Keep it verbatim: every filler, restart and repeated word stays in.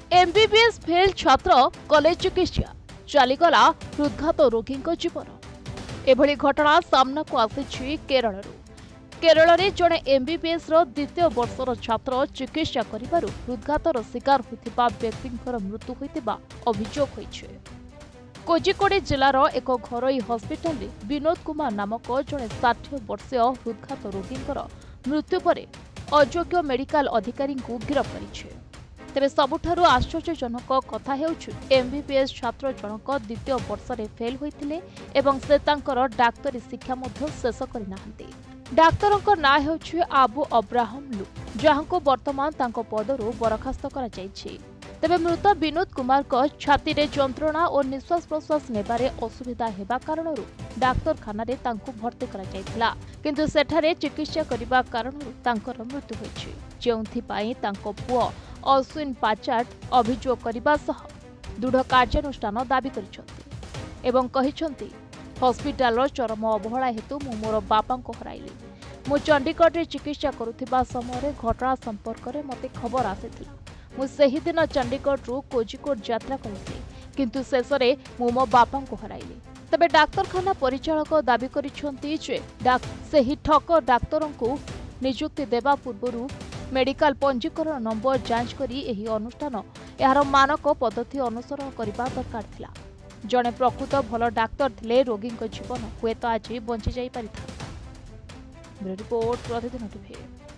MBBS fail छात्र college चिकित्सा चलीगला हृदघात रोगी जीवन एभली घटना सामना को आसी केरल केरल में जड़े एमबीबीएस द्वितीय वर्षर छात्र चिकित्सा करिबारु हृदघातर शिकार होइतिबा व्यक्तिंकर मृत्यु होइतिबा अभियोग होइछे। कोजिकोड जिलार एक घरोई हस्पिटाल में विनोद कुमार नामक जड़े साठ वर्षीय हृदघात रोगींकर मृत्यु पर अयोग्य मेडिकल अधिकारी को गिरफ्त करिछे। तेरे सबुठारु आश्चर्यजनक कथा हेउछु एमबीबीएस छात्र जनक द्वितीय वर्ष में फेल होइतिले एवं से तांकर डाक्तरी शिक्षा मध्य शेष करिनाहांती। डाक्तरଙ୍କ नाँ हेउछु आबू अब्राहम लू जहांको वर्तमान तांको पदरु बरखास्त करा जायछि। तेबे मृत विनोद कुमार को छाती रे जंत्रणा और निश्वास प्रश्वास नेबारे असुविधा हेबा कारणरु डाक्तरखाना रे तांको भर्ती करा जायतिला किंतु सेठारे चिकित्सा करिबा कारणरु तांकर मृत्यु होइछि। जेउंथि पाई तांको पुओ अश्विन पाचाट अभियोग करने सह दृढ़ कार्यानुष्ठान दाबी करिसेंति एवं कहिसेंति हॉस्पिटल चरम अवहेला हेतु मु मोर बापा को हराइली। मु चंडीगढ़ रे चिकित्सा करुथिबा समय घटना संपर्क में मते खबर आसीथिला। मु सेही दिन चंडीगढ़ रु कोजिकोड यात्रा करिथि किंतु शेषरे मु मो बापा को हराइली। तबे डाक्तरखाना परिचालक दाबी करिसेंति जे सेही ठक डाक्तरों को नियुक्ति देवा पूर्वरु मेडिकल पंजीकरण नंबर जांच करी एही अनुष्ठान यार मानक पद्धति अनुसरण करबा दरकार थिला। जड़े प्रकृत भल डाक्तर थिले रोगी जीवन हुए तो आज बंची जाई परिथा। रिपोर्ट प्रतिदिन टीवी।